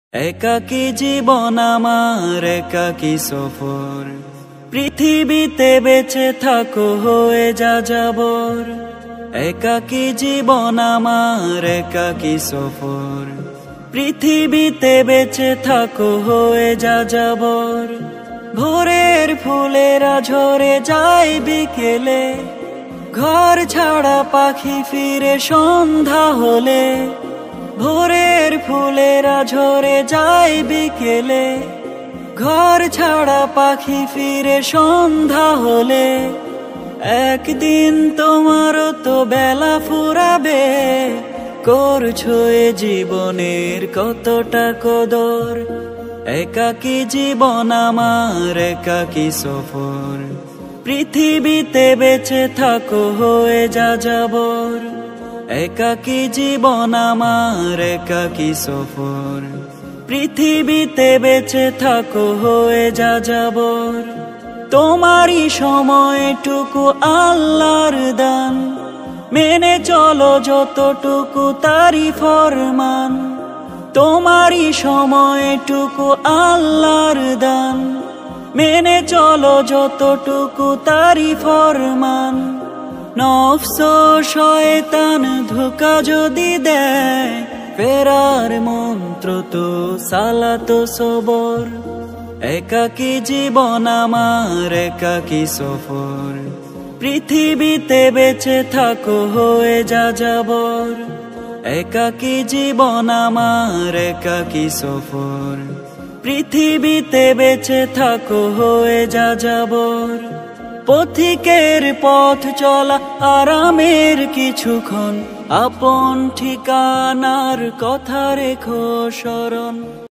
একাকী জীবন আমার, একাকী সফর। পৃথিবীতে বেঁচে থাকো হয়ে যা যাবর। একাকী জীবন আমার, একাকী সফর। পৃথিবীতে বেঁচে থাকো হয়ে যা যাবর। ভোরের ফুলেরা ঝরে যায় বিকেলে, ঘর ছাড়া পাখি ফিরে সন্ধ্যা হলে। ভোরের ফুলেরা ঝরে যায় বিকেলে, ঘর ছাড়া পাখি ফিরে সন্ধ্যা হলে। একদিন তোমারও তো বেলা ফুরাবে, করছো এ জীবনের কতটা কদর। একাকী জীবন আমার, একাকী সফর। পৃথিবীতে বেঁচে থাকো হয়ে যা যাবর। একাকী জীবন আমার, একাকী সফর। পৃথিবীতে বেঁচে থাকো হয়ে যা যাবর। তোমারই সময়টুকু আল্লাহর দান, মেনে চলো যতটুকু তারই ফরমান। তোমারই সময়টুকু আল্লাহর দান, মেনে চলো যতটুকু তারই ফরমান। নফস শয়তান ধোঁকা যদি দেয়, ফেরার মন্ত্র তো সালাত সবর। একাকী জীবন আমার, একাকী সফর। পৃথিবীতে বেঁচে থাকো হয়ে যা যাবর। একাকী জীবন আমার, একাকী সফর। পৃথিবীতে বেঁচে থাকো হয়ে যা যাবর। পথিকের পথ চলা আরামের কিছুক্ষণ, আপন ঠিকানার কথা রেখো স্মরণ।